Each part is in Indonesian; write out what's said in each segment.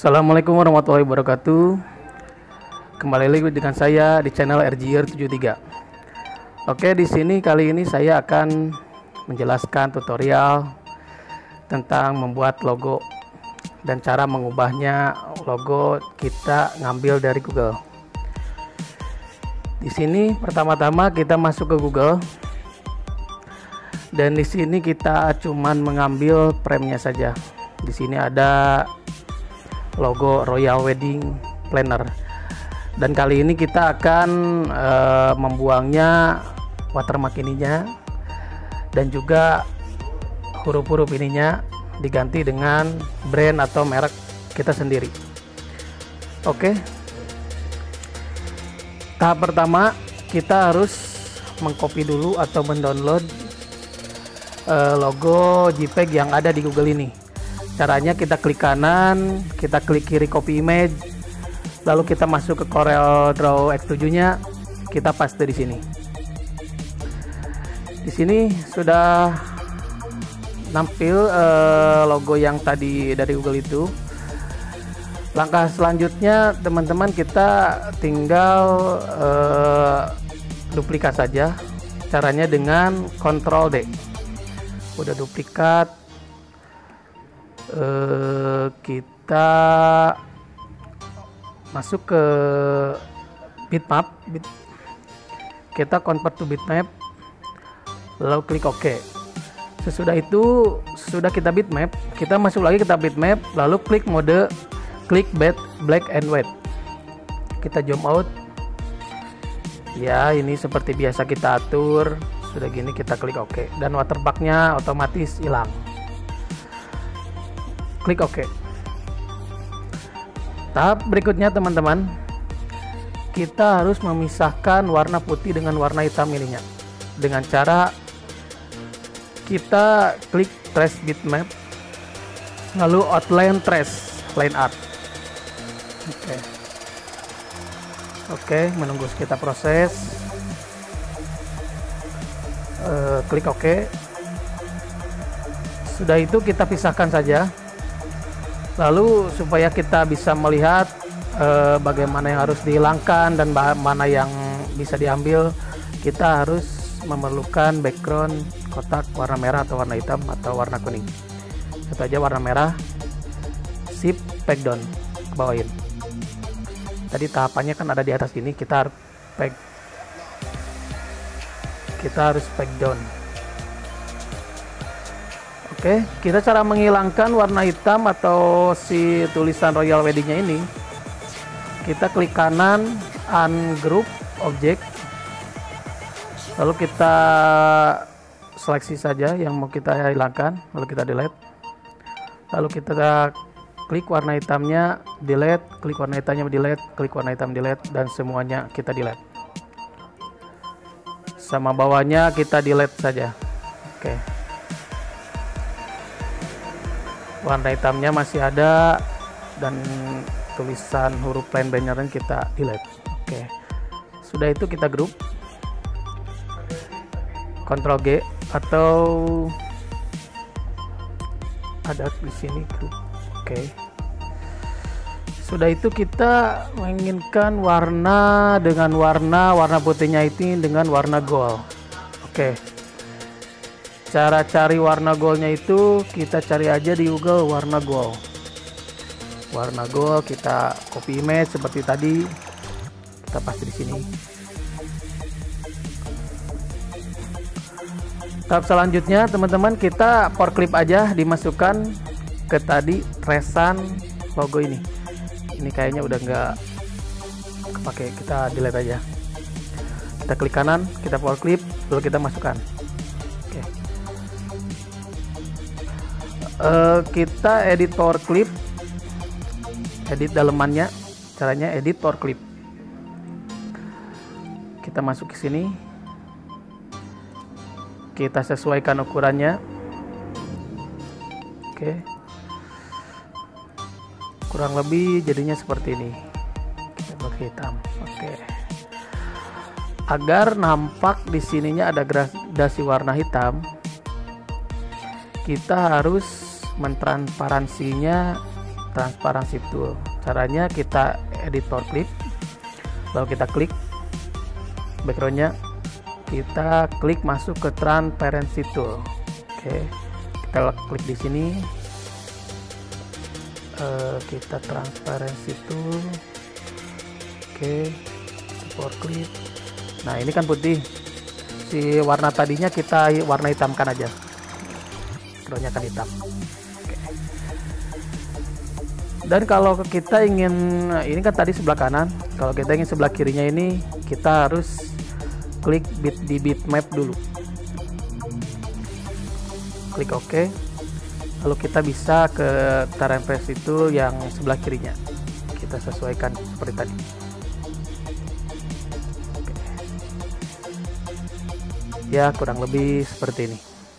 Assalamualaikum warahmatullahi wabarakatuh. Kembali lagi dengan saya di channel RGR73. Oke, di sini kali ini saya akan menjelaskan tutorial tentang membuat logo dan cara mengubahnya. Logo kita ngambil dari Google. Di sini pertama-tama kita masuk ke Google. Dan di sini kita cuman mengambil frame-nya saja. Di sini ada logo Royal Wedding Planner. Dan kali ini kita akan membuangnya watermark ininya, dan juga huruf-huruf ininya diganti dengan brand atau merek kita sendiri. Oke. Tahap pertama, kita harus mengcopy dulu atau mendownload logo JPEG yang ada di Google ini. Caranya kita klik kanan, kita klik kiri copy image, lalu kita masuk ke Corel Draw X7-nya, kita paste di sini. Di sini sudah nampil logo yang tadi dari Google itu. Langkah selanjutnya teman-teman, kita tinggal duplikat saja. Caranya dengan Ctrl D. Udah duplikat, kita masuk ke bitmap, kita convert to bitmap, lalu klik OK. Sesudah itu, sudah kita bitmap, kita masuk lagi ke tab bitmap, lalu klik mode black and white. Kita zoom out. Ya, ini seperti biasa kita atur. Sudah gini kita klik OK, dan watermarknya otomatis hilang. Klik OK. Tahap berikutnya teman-teman, kita harus memisahkan warna putih dengan warna hitam ininya, dengan cara kita klik trace bitmap, lalu outline trace line art. Oke, menunggu kita proses. Klik OK. Sudah itu kita pisahkan saja. Lalu supaya kita bisa melihat bagaimana yang harus dihilangkan dan mana yang bisa diambil, kita harus memerlukan background kotak warna merah atau warna hitam atau warna kuning. Contoh aja warna merah, sip, pack down, bawain. Tadi tahapannya kan ada di atas ini, kita harus pack down. Oke, kita cara menghilangkan warna hitam atau si tulisan Royal Wedding-nya ini, kita klik kanan, ungroup object, lalu kita seleksi saja yang mau kita hilangkan, lalu kita delete, lalu kita klik warna hitamnya, delete, klik warna hitamnya, delete, klik warna hitam, delete, dan semuanya kita delete. Sama bawahnya kita delete saja. Oke. Warna hitamnya masih ada, dan tulisan huruf plain bannernya kita delete. Oke. Sudah itu kita group, Ctrl G, atau ada di sini group. Oke. Sudah itu kita menginginkan warna dengan warna putihnya itu dengan warna gold. Oke. Cara cari warna goldnya itu kita cari aja di Google warna gold. Warna gold kita copy image seperti tadi, kita paste di sini. Tahap selanjutnya teman-teman, kita power clip aja, dimasukkan ke tadi tracean logo ini. Ini kayaknya udah nggak kepake, kita delete aja. Kita klik kanan, kita power clip, lalu kita masukkan. Kita edit power clip, edit dalemannya. Caranya edit power clip, kita masuk ke sini, kita sesuaikan ukurannya. Oke, kurang lebih jadinya seperti ini. Kita buat hitam. Oke, agar nampak di sininya ada gradasi warna hitam, kita harus mentransparansinya transparansi tool. Caranya kita edit power clip, lalu kita klik backgroundnya, kita klik masuk ke transparency tool. Oke, kita klik di sini, kita transparency tool. Oke, power clip. Nah ini kan putih, si warna tadinya kita warna hitamkan aja, backgroundnya kan hitam. Oke. Dan kalau kita ingin, ini kan tadi sebelah kanan, kalau kita ingin sebelah kirinya ini, kita harus klik di bitmap dulu, klik OK, lalu kita bisa ke transparency tool yang sebelah kirinya, kita sesuaikan seperti tadi. Oke. Ya kurang lebih seperti ini.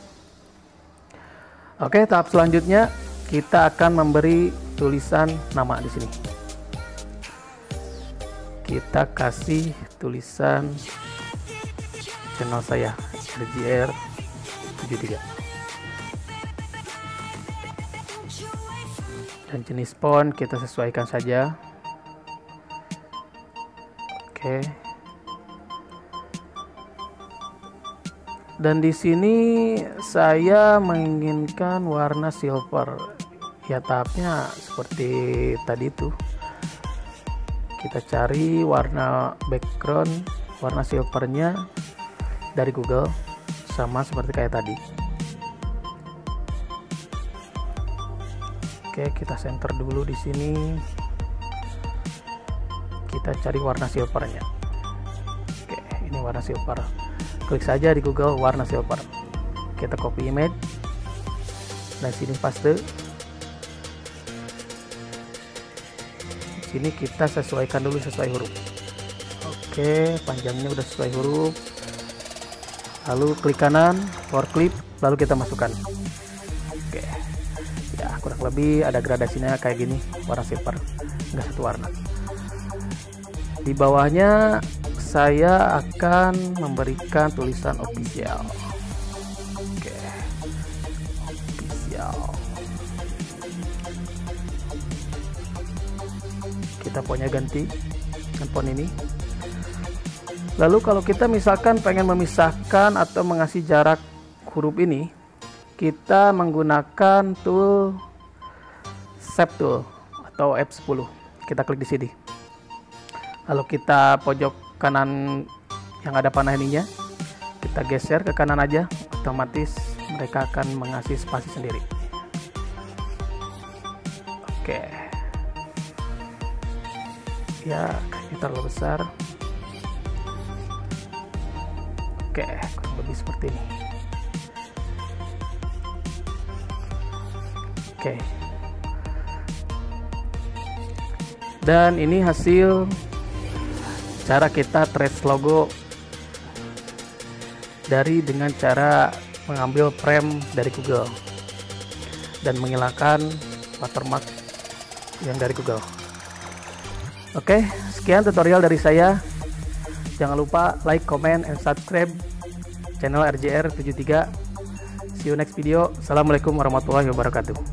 Oke, tahap selanjutnya kita akan memberi tulisan nama di sini. Kita kasih tulisan channel saya RJR73, dan jenis font kita sesuaikan saja. Oke. Dan di sini saya menginginkan warna silver. Ya tahapnya seperti tadi itu. Kita cari warna background, warna silvernya dari Google, sama seperti kayak tadi. Oke, kita center dulu di sini. Kita cari warna silvernya. Oke, ini warna silver. Klik saja di Google warna silver. Kita copy image. Dan sini paste. Sini kita sesuaikan dulu sesuai huruf. Oke, panjangnya udah sesuai huruf. Lalu klik kanan, power clip, lalu kita masukkan. Oke, ya kurang lebih ada gradasinya kayak gini, warna silver, nggak satu warna. Di bawahnya saya akan memberikan tulisan official. Oke, official. Kita fontnya ganti dengan font ini. Lalu kalau kita misalkan pengen memisahkan atau mengasih jarak huruf ini, kita menggunakan tool Shape Tool atau F10. Kita klik di sini. Lalu kita pojok kanan yang ada panah ininya, kita geser ke kanan aja, otomatis mereka akan mengasih spasi sendiri. Oke. Ya, kayaknya terlalu besar. Oke, kurang lebih seperti ini. Oke. Dan ini hasil cara kita trace logo dengan cara mengambil frame dari Google dan menghilangkan watermark yang dari Google. Oke, sekian tutorial dari saya. Jangan lupa like, comment, and subscribe channel RJR73. See you next video. Assalamualaikum warahmatullahi wabarakatuh.